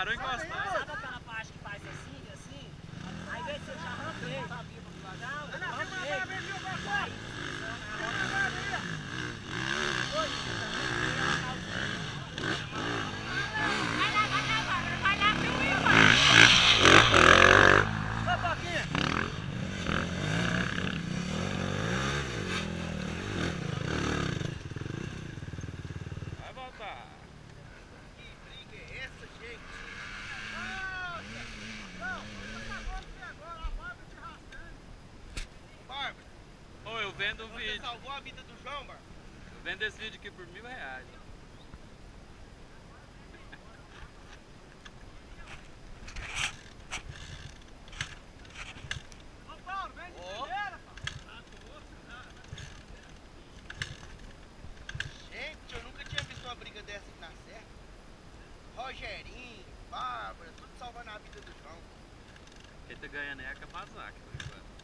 parou encostado. Sabe aquela parte que faz assim, assim? Aí vê se eu já rampei. Não, eu rampei. Aí, Vai voltar. Que briga é essa, gente? Bárbara, Ô, eu vendo o você vídeo. salvou a vida do João, Bárbara? Eu vendo esse vídeo aqui por R$1.000. Gente, eu nunca tinha visto uma briga dessa aqui na Serra. Rogerinho, Bárbara, tudo salvando a vida do João. Quem tá ganhando é a Kawasaki, por enquanto.